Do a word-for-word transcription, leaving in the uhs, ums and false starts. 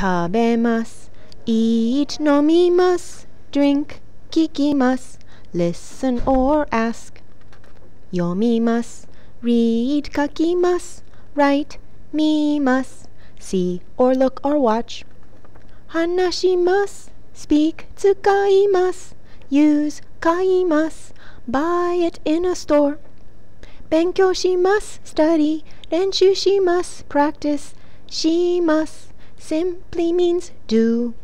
食べます eat 飲みます drink 聞きます listen or ask 読みます read 書きます write 見ます see or look or watch 話します speak 使います use 買います buy it in a store 勉強します study 練習します practice します simply means do